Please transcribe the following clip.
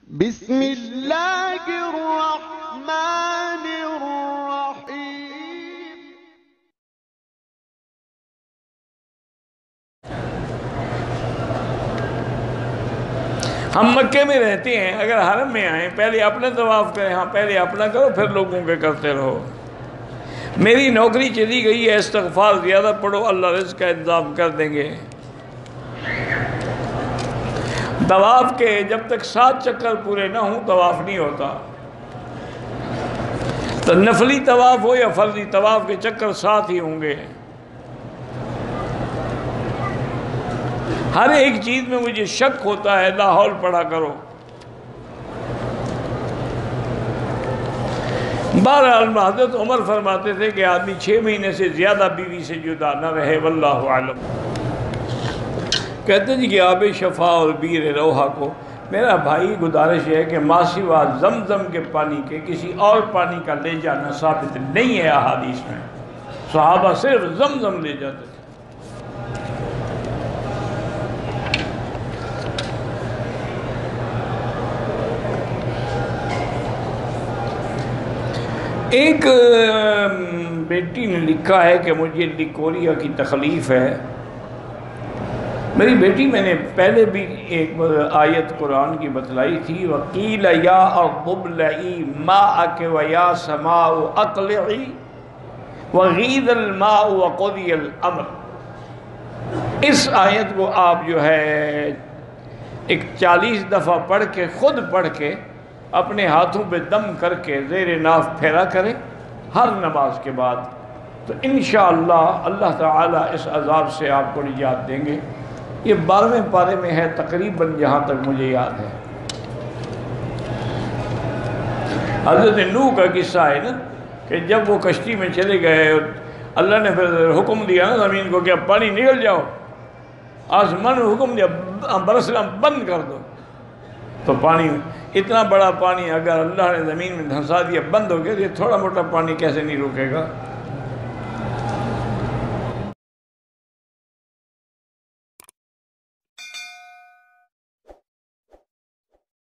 بسم اللہ الرحمن الرحیم۔ ہم مکے میں رہتے ہیں، اگر حرم میں آئیں پہلے اپنا طواف کریں، ہاں پہلے اپنا کرو پھر لوگوں کے کرتے رہو۔ میری نوکری چلی گئی ہے، استغفار زیادہ پڑھو، اللہ رزق کا انتظام کر دیں گے۔ طواف کے جب تک 7 چکر پورے نہ ہوں طواف نہیں ہوتا، تو نفلی طواف ہو یا فرضی طواف کے چکر 7 ہی ہوں گے۔ ہر ایک چیز میں مجھے شک ہوتا ہے، لا حول پڑھا کرو۔ بہرحال حضرت عمر فرماتے تھے کہ آدمی 6 مہینے سے زیادہ بیوی سے جدا نہ رہے، واللہ عالم۔ کہتے جی کہ آب شفا اور بیر روحا کو میرا بھائی گزارش ہے کہ ما سوا زمزم کے پانی کے کسی اور پانی کا لے جانا ثابت نہیں ہے احادیث میں، صحابہ صرف زمزم لے جاتے تھے۔ ایک بیٹی نے لکھا ہے کہ مجھے لیکوریا کی تکلیف ہے۔ میری بیٹی، میں نے پہلے بھی ایک آیت قرآن کی بتلائی تھی، وَقِيلَ يَا أَرْضُ ابْلَعِي مَاءَكِ وَيَا سَمَاءُ أَقْلِعِي وَغِيضَ الْمَاءُ وَقُضِيَ الْأَمْرُ۔ اس آیت کو آپ جو ہے ایک 40 دفعہ پڑھ کے، خود پڑھ کے، اپنے ہاتھوں پہ دم کر کے زیر ناف پھیرا کریں ہر نماز کے بعد، تو انشاءاللہ اللہ تعالیٰ اس عذاب سے آپ کو نجات دیں گے۔ یہ 12ویں پارے میں ہے تقریباً، جہاں تک مجھے یاد ہے۔ حضرت نوح کا قصہ ہے نا، کہ جب وہ کشتی میں چلے گئے، اللہ نے پھر حکم دیا نا زمین کو کہ اب پانی نکل جاؤ، آسمان نے حکم دیا برسنا بند کر دو، تو پانی، اتنا بڑا پانی اگر اللہ نے زمین میں دھنسا دیا بند ہو گیا، یہ تھوڑا موٹا پانی کیسے نہیں روکے گا؟